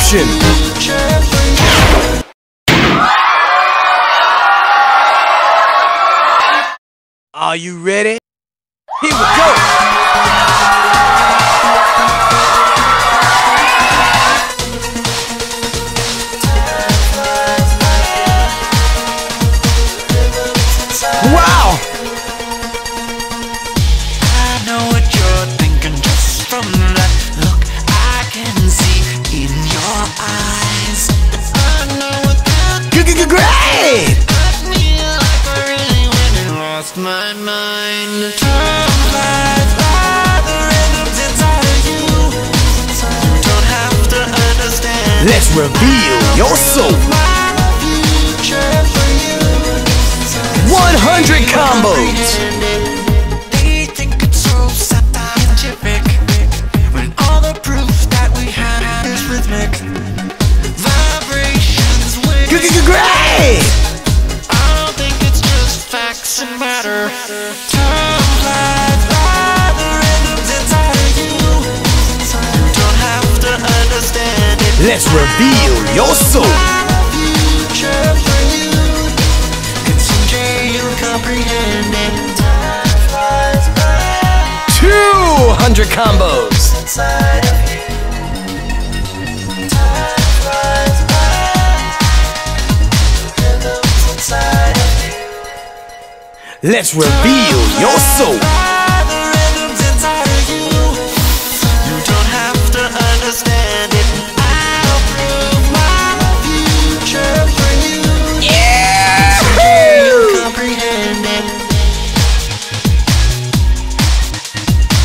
Revolution. Are you ready? Here we go. Wow! I know what you're thinking just from that look I can see in your eyes. I know what that Great! got me like I really went and lost my mind. Time flies by, the rhythm's inside of you. You don't have to understand. Let's reveal your soul. My future for you. 100 combos. They think it's so scientific when all the proof that we have is rhythmic. Vibrations with Great! I don't think it's just facts and matter. Time flies by, the rhythm's inside of you. You don't have to understand it. Let's reveal your soul. My future for you. You comprehend it. Time flies by. 200 combos. Inside of you. Time flies by. Rhythms inside of you. Let's reveal your soul. The rhythms inside of you. You don't have to understand it. I'll prove my future for you. Yeah! You comprehend it.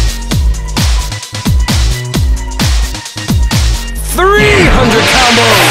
300 combos.